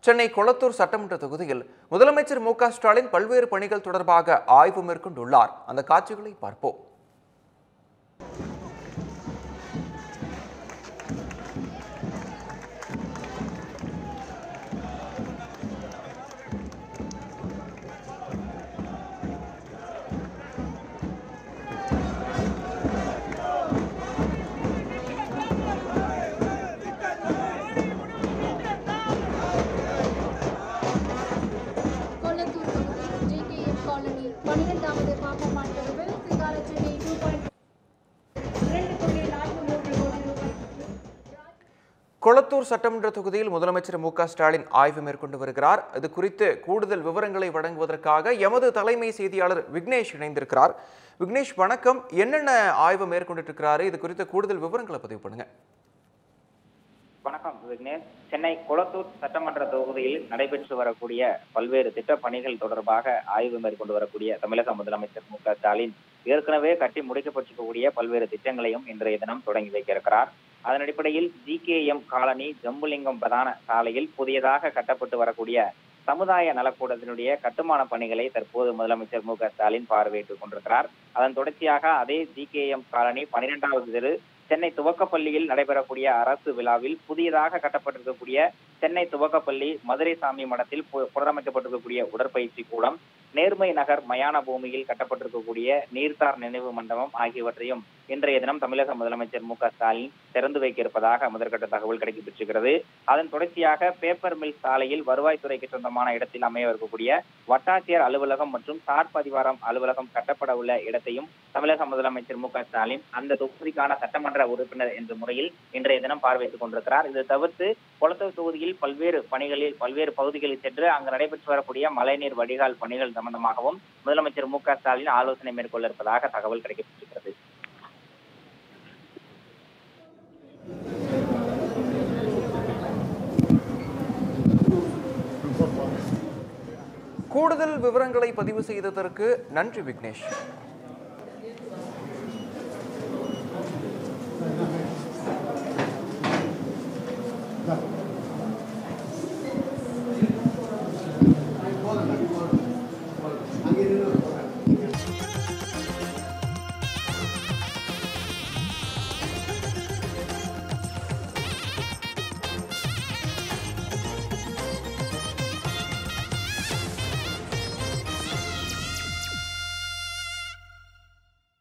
சென்னை கொளத்தூர் சட்டமன்ற தொகுதியில் முதலமைச்சர் மு.க. ஸ்டாலின் பல்வேறு பணிகள் தொடர்பாக ஆய்வு மேற்கொண்டுள்ளார். அந்த காட்சிகளை பார்ப்போம். கொளத்தூர் சட்டமன்ற தொகுதியில் முதலமைச்சர் மு.க. ஸ்டாலின் ஆய்வு மேற்கொண்டு வருகிறார். இது குறித்து கூடுதல் விவரங்களை வழங்குவதற்காக எமது தலைமை செய்தியாளர் விக்னேஷ் இணைந்திருக்கிறார். விக்னேஷ், வணக்கம். என்னென்ன ஆய்வு மேற்கொண்டு இருக்கிறாரு? இது குறித்த கூடுதல் விவரங்களை பதிவு பண்ணுங்க. வணக்கம் விக்னேஷ். சென்னை கொளத்தூர் சட்டமன்ற தொகுதியில் நடைபெற்று வரக்கூடிய பல்வேறு திட்ட பணிகள் தொடர்பாக ஆய்வு மேற்கொண்டு வரக்கூடிய தமிழக முதலமைச்சர் மு.க. ஸ்டாலின் ஏற்கனவே கட்டி முடிக்கப்பட்டிருக்கக்கூடிய பல்வேறு திட்டங்களையும் இன்றைய தினம் தொடங்கி வைக்க இருக்கிறார். அதன் அடிப்படையில் GKM காலனி ஜம்புலிங்கம் பிரதான சாலையில் புதியதாக கட்டப்பட்டு வரக்கூடிய சமுதாய நலக்கூடத்தினுடைய கட்டுமான பணிகளை தற்போது முதலமைச்சர் மு.க. ஸ்டாலின் பார்வையிட்டுக் கொண்டிருக்கிறார். அதன் தொடர்ச்சியாக அதே GKM காலனி 12வது தெரு சென்னை துவக்கப்பள்ளியில் நடைபெறக்கூடிய அரசு விழாவில் புதியதாக கட்டப்பட்டிருக்கக்கூடிய சென்னை துவக்கப்பள்ளி மதுரை சாமி மடத்தில் புனரமைக்கப்பட்டிருக்கக்கூடிய உடற்பயிற்சி கூடம், நேர்மை நகர் மயான பூமியில் கட்டப்பட்டிருக்கக்கூடிய நீர்த்தார் நினைவு மண்டபம் ஆகியவற்றையும் இன்றைய தினம் தமிழக முதலமைச்சர் மு.க. ஸ்டாலின் திறந்து வைக்க இருப்பதாக முதற்கட்ட தகவல் கிடைக்கப்பெற்றிருக்கிறது. அதன் தொடர்ச்சியாக பேப்பர் மில் சாலையில் வருவாய்த்துறைக்கு சொந்தமான இடத்தில் அமைய இருக்கக்கூடிய வட்டாட்சியர் அலுவலகம் மற்றும் சார் பதிவாரம் அலுவலகம் கட்டப்பட உள்ள இடத்தையும் தமிழக முதலமைச்சர் மு.க. ஸ்டாலின் அந்த தொகுதிக்கான சட்டமன்ற உறுப்பினர் என்ற முறையில் இன்றைய தினம் பார்வையிட்டுக் கொண்டிருக்கிறார். இது தவிர்த்து கொளத்தூர் தொகுதியில் பல்வேறு பகுதிகளில் சென்று அங்கு நடைபெற்று வரக்கூடிய மழைநீர் வடிகால் பணிகள் சம்பந்தமாகவும் முதலமைச்சர் மு.க. ஸ்டாலின் ஆலோசனை மேற்கொள்ள இருப்பதாக தகவல் கிடைக்கப்பட்டிருக்கிறது. கூடுதல் விவரங்களை பதிவு செய்ததற்கு நன்றி விக்னேஷ்.